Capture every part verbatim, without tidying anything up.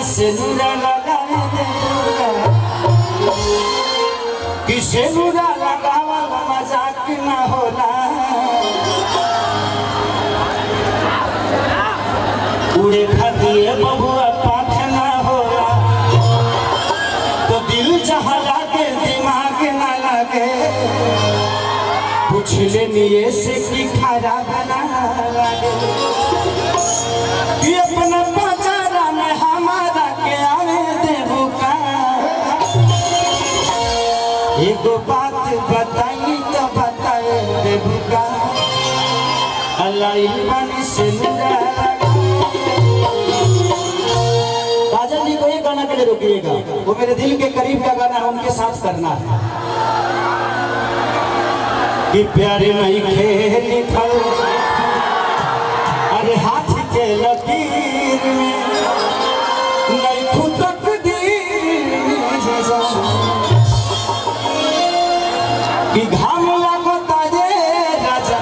से नूरा लगाए किसे नूरा लगावल मजाक ना होला उड़े खातिर बबुआ पाख ना होला तो दिल जहाँ लागे दिमाग ना लागे पूछ लेनिए से कि खराब ना लागे कि अपना बाजारा में हमारा के आवे देबू का एगो बात बताई तो बताए देबू का अल्लाह ईमान से नूरा काजल जी को ये गाना के लिए रोकिएगा वो मेरे दिल के करीब का गाना है उनके साथ करना है कि प्यारे नहीं खेल लिखल अरे हाथ के लकीर में नहीं खुदक कि घाम लगता ये राजा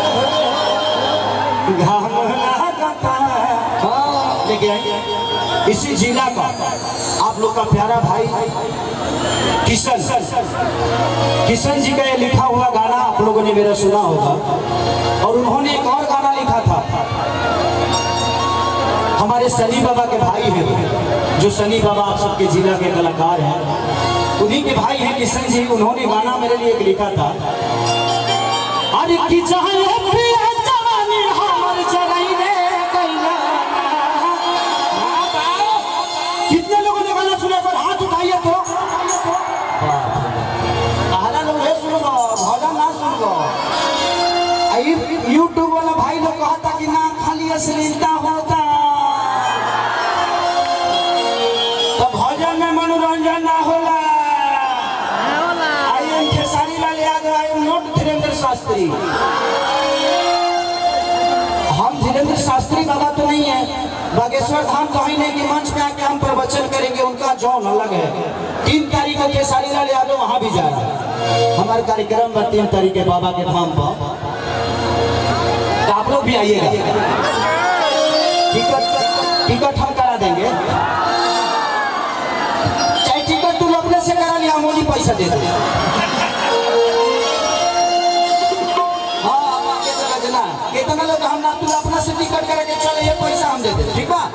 घाम लगता लेके आइए इसी जिला का आप लोग का प्यारा भाई किशन किशन जी का ये लिखा हुआ गाना आप लोगों ने मेरा सुना होगा और उन्होंने एक और गाना लिखा था हमारे सनी बाबा के भाई हैं जो सनी बाबा आप सबके जिला के कलाकार हैं उन्हीं के भाई हैं किशन जी उन्होंने गाना मेरे लिए एक लिखा था अरे की कितने लोगों ने गाना सुना पर हाथ उठाइए तो पहला लोग ये सुनोगा भजन ना सुनोगा यूट्यूब वाला भाई लोग कहता कि ना खाली अश्लीलता होता तो भजन में मनोरंजन ना होला I am Khesari Lal Yadav I am not Dhirendra Shastri हम धीरेन्द्र शास्त्री बाबा तो नहीं है बागेश्वर धाम तो ही नहीं कि मंच पे आके हम प्रवचन करेंगे उनका जौन अलग है तीन तारीख को खेसारी लाल यादव वहां भी जा रहा है हमारे कार्यक्रम पर तीन तारीख के बाबा के धाम पर तो आप लोग भी आइएगा टिकट टिकट हम करा देंगे चाहे टिकट तुम अपने से करा लिया मोदी पैसा दे दे कितना लोग हम ना तू अपना से टिकट करके चले ये पैसा हम दे दे ठीक बा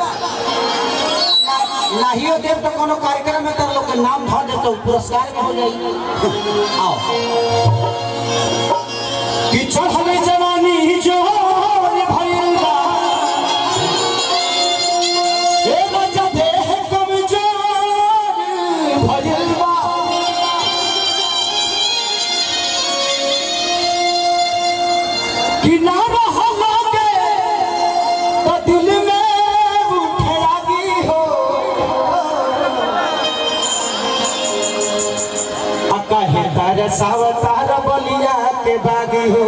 नाहियो देव तो कोनो कार्यक्रम में तर लोग के नाम धर दे तो पुरस्कार में हो जाई आओ कि चढ़ले जवानी जो ये भइल बा ए बच्चा देह कमजोर भइल बा कि ना सावतार बलिया के बागी हो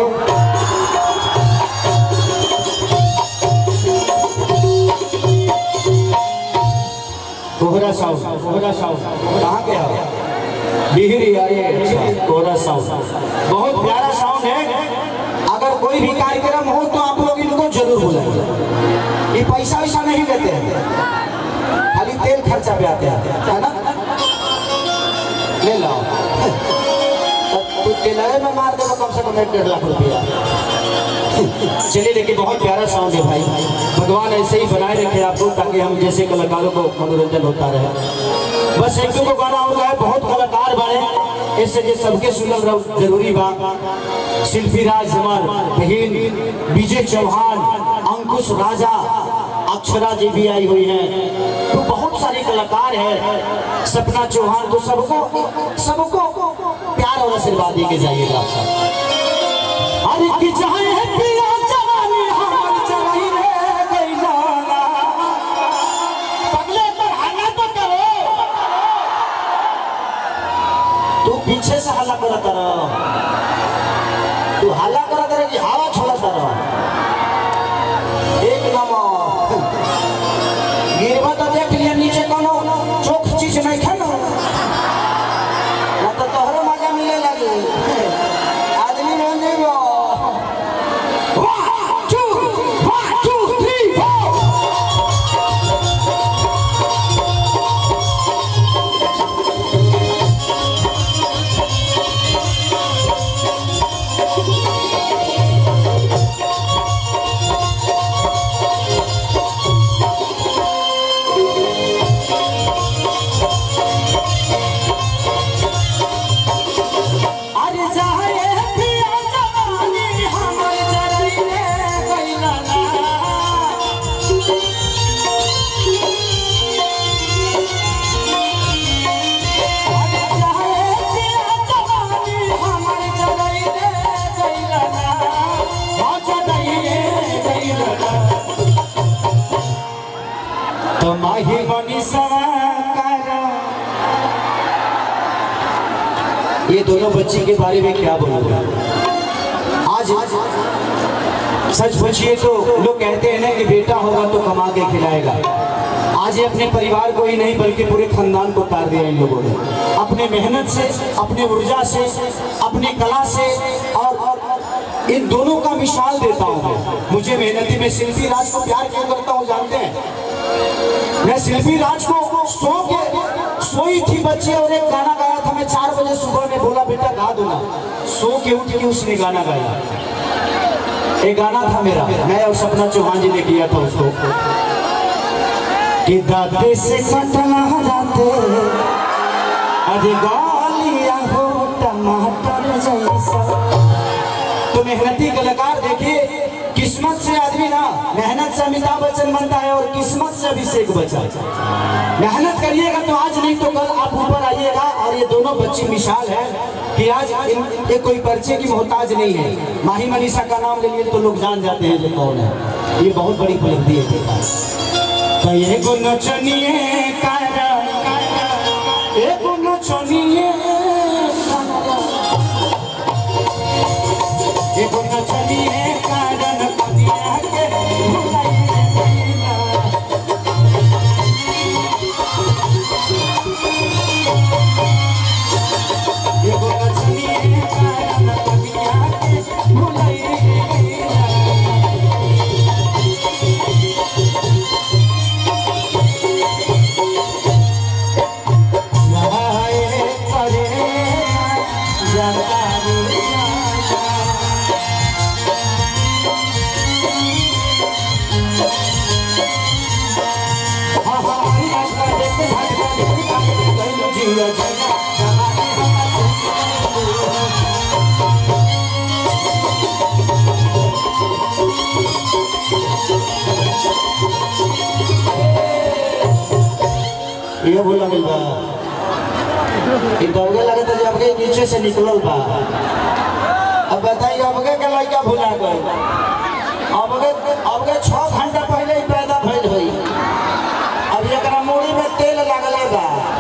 कोहरा साउंड कोहरा साउंड कहाँ के है बिहरी अरे कोहरा साउंड बहुत प्यारा साउंड है अगर कोई भी कार्यक्रम हो तो आप लोग इनको जरूर बुलाइए ये पैसा वैसा नहीं लेते हैं खाली तेल खर्चा पे आते हैं है ना ले लो टेलर में मार देगा कम से कम एक डेढ़ लाख रुपया चलिए लेकिन बहुत प्यारा साउंड है भाई भगवान ऐसे ही बनाए रखे आपको ताकि हम जैसे कलाकारों को मनोरंजन होता रहे बस एक दो गाना हो गया बहुत कलाकार बने इससे जो सबके सुनल जरूरी बा शिल्पी राज हमार बहन विजय चौहान अंकुश राजा अक्षरा जी भी आई हुई हैं तो बहुत सारे कलाकार हैं सपना चौहान को सबको सबको प्यार और आशीर्वाद दे के जाइएगा आप सब अरे कि जहां है पिया जवानी हमर चलाई रे गइला पगले पर हल्ला तो करो तू पीछे से हल्ला करत रह तू हल्ला करत रह कि हवा छोड़त रह एक नंबर गिरवा तो देख लिया नीचे कोनो चोख चीज नहीं खाना ना तो तोहरो मजा मिले लगे आदमी बन जाइबो one two one two three four माही बनी सवाकारा। ये दोनों बच्ची के बारे में क्या बोलूँगा। आज सच पूछिए तो लोग कहते हैं ना कि बेटा होगा तो कमा के खिलाएगा। आज ये अपने परिवार को ही नहीं बल्कि पूरे खानदान को तार दिया इन लोगों ने, अपने मेहनत से, अपने ऊर्जा से, अपनी कला से। और इन दोनों का मिसाल देता हूँ मैं। मुझे मेहनती में शिल्पी राज को प्यार क्यों करता हूँ जानते हैं? मैं शिल्पी राज को सो के सोई थी बच्ची और एक गाना गाया था। मैं चार बजे सुबह में बोला बेटा गा दो ना। सो के उठ के उसने गाना गाया। एक गाना था मेरा, मैं और सपना चौहान जी ने किया था उसको कि दाते से कटना जाते अरे गालियां हो टमाटर जैसा। तो मेहनती कलाकार देखिए, किस्मत से आदमी ना, मेहनत से अमिताभ बच्चन बनता है और किस्मत से अभिषेक बच्चन। मेहनत करिएगा तो आज नहीं तो कल आप ऊपर आइएगा। और ये दोनों बच्ची मिसाल है कि आज ये कोई परिचय की मोहताज नहीं है। माही मनीषा का नाम ले लिए तो लोग जान जाते हैं जो कौन है। ये बहुत बड़ी उपलब्धि है। तो ये गुण चनिए कारा, ये गुण चनिए ये गुण चनिए कारण कनिया के ये गुण चनिए कारण कनिया के भुलाइए। ये बोला मिल बा दौड़े लगे तो जब के नीचे से निकलल बा। अब बताइए अब के लड़का भुला गए। अब के अब के छह घंटा पहले ही पैदा भइल हुई। अब एकरा मूड़ी में तेल लगल बा।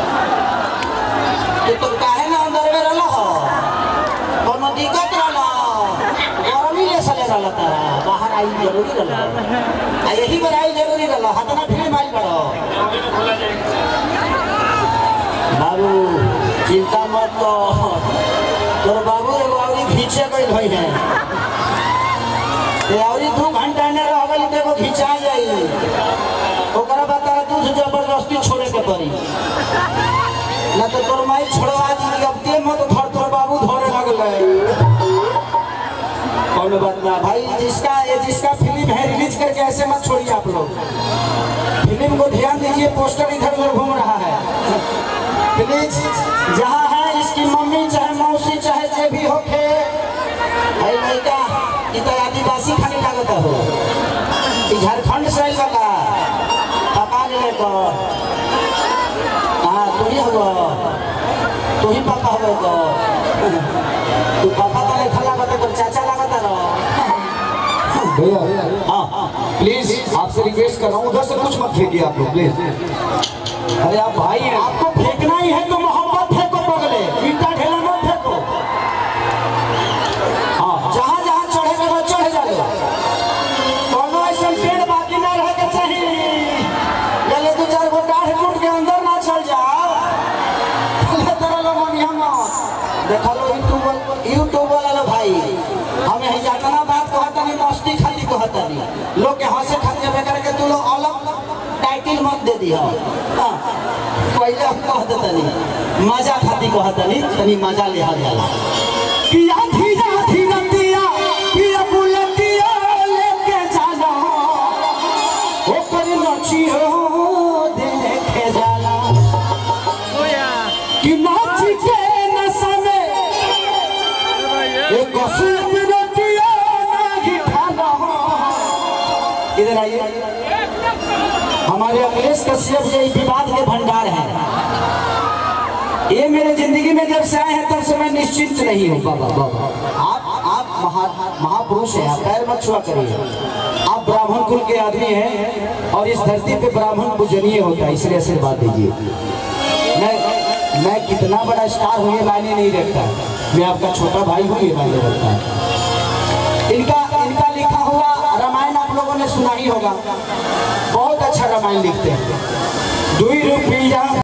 तो तो काहे ना अंदर में रहला हो, कोनो दिक्कत रहला, गरमी ले सले रहला तारा, बाहर आई जरूरी रहला। आ यही बार आई जरूरी रहला, हाथ ना भीड़ मारी पड़ो। बाबू चिंता मत कर, तोर बाबू एगो औरी खींचे गई भई है। ते औरी दो घंटा ने रह गई तो एगो खींचा जाई। ओकरा बाद तारा दूध जबरदस्ती छोड़े के पड़ी ना तो तोर माई छोड़वा दी। अब ते मत धर, तोर बाबू धरे लगले। कौन बात ना भाई, जिसका ये जिसका फिल्म है रिलीज करके ऐसे मत छोड़िए आप लोग। फिल्म को ध्यान दीजिए, पोस्टर इधर उधर घूम रहा है। प्लीज जहाँ है इसकी मम्मी चाहे मौसी चाहे जो भी हो के भाई लड़का इतना आदिवासी खाने लागत हो। झारखंड से लगा पापा ले को हाँ तू ही हो, तू ही पापा हो को। तू पापा तो नहीं खा लागत तो चाचा लागत रहो। भैया हाँ प्लीज आपसे रिक्वेस्ट कर रहा हूँ, उधर से कुछ मत फेंकिए आप लोग प्लीज। अरे आप भाई हैं, आपको फेंकना ही है तो मोहब्बत फेंको, बगले ईटा ढेला मत फेंको। हाँ जहाँ जहाँ चढ़ेगा वो चढ़ जाएगा। कोनो ऐसा पेड़ बाकी ना रह के चाहिए। गले दो चार गो डाढ़ टूट के अंदर ना चल जाओ। तरह लोगों ने हम देखा लो यूट्यूब यूट्यूब वाला भाई हमें ही जातना बात कहता नहीं, मस्ती खाली कहता नहीं। लोग के हंसे खाते बेकार के तू लोग अलग टाइटल मत दे दिया। पहले हम कह देता नहीं, मजा खाती कहता नहीं, तनी मजा लिया जाला। किया धीरा धीरा दिया किया बुलतिया लेके जाना ओ कर नचियो देखे जाला कि नाच के नशा में एक सूप रोटिया नहीं खाना। इधर आइए, हमारे अखिलेश कश्यप ये विवाद के भंडार है। ये मेरे जिंदगी में जब से आए हैं तब से मैं निश्चिंत नहीं हूँ। बाबा बाबा आप आप महा महापुरुष हैं, आप पैर मत छुआ करिए। आप ब्राह्मण कुल के आदमी हैं और इस धरती पे ब्राह्मण पूजनीय होता है, इसलिए आशीर्वाद दीजिए। मैं मैं कितना बड़ा स्टार हूँ ये मायने नहीं रखता, मैं आपका छोटा भाई हूँ ये मायने रखता है। इनका इनका लिखा हुआ रामायण आप लोगों ने सुना ही होगा, बहुत अच्छा रामायण लिखते हैं। दुई रुपया